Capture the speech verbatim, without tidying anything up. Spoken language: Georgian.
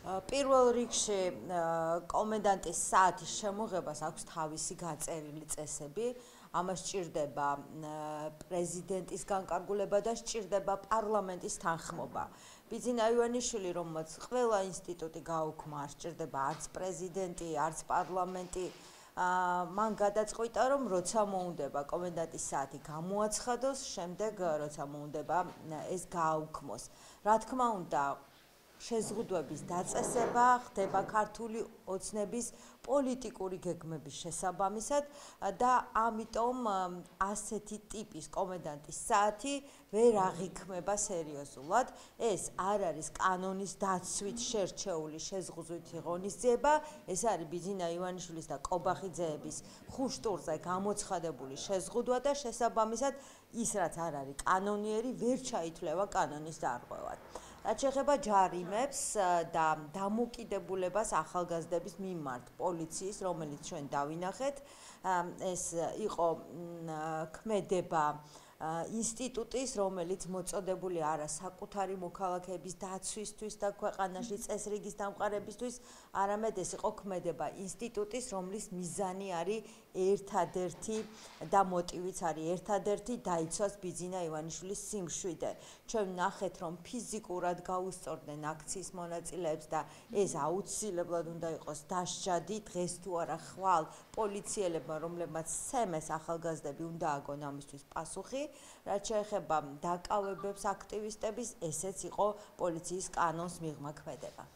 პირველ რიგში კომენდანტის საათის შემოღებას აქვს თავისი გაწერილი წესები. Ამას სჭირდება პრეზიდენტის განკარგულება და სჭირდება პარლამენტის თანხმობა. ბიძინა ივანიშვილი, რომელმაც ყველა ინსტიტუტი გაუქმა, არ სჭირდება არც პრეზიდენტი, არც პარლამენტი. მან გადაწყვიტა, რომ როცა მოუნდება კომენდანტის საათი გამოაცხადოს, შემდეგ როცა მოუნდება ეს გააუქმოს. რა თქმა უნდა, შეზღუდვების დაწესება ხდება ქართული ოცნების პოლიტიკური გეგმების შესაბამისად და ამიტომ ასეთი ტიპის კომენდანტის საათი ვერ აღიქმება სერიოზულად. ეს არ არის კანონის დაცვით შერჩეული შეზღუდვითი ღონისძიება, ეს არის ბიძინა ივანიშვილის და კობახიძეების ხუშტურზე გამოცხადებული შეზღუდვა და შესაბამისად ის რაც არ არის კანონიერი ვერ ჩაითვლება კანონის დარღვევად. რაც შეეხება ჯარიმებს და დამოკიდებულებას ახალგაზრდების მიმართ პოლიციის, რომელიც ჩვენ დავინახეთ, ეს იყო ქმედება ინსტიტუტის, რომელიც მოწოდებული არა საკუთარი მოქალაქეების დაცვისთვის და ქვეყანაში წესრიგის დამყარებისთვის, არამედ ეს იყო ქმედება ინსტიტუტის, რომლის მიზანი არის ერთადერთი და მოტივიც არის ერთადერთი დაიცვას ბიძინა ივანიშვილის სიმშვიდე. ჩვენ ვნახეთ, რომ ფიზიკურად გაუსწორდნენ აქციის მონაწილეებს და ეს აუცილებლად უნდა იყოს დასჯადი, დღეს თუ არა ხვალ პოლიციელებმა, რომლებმაც სცემეს ახალგაზრდები უნდა აგონ ამისთვის პასუხი. რაც შეეხება დაკავებებს აქტივისტების, ესეც იყო პოლიციის კანონს მიღმა ქმედება.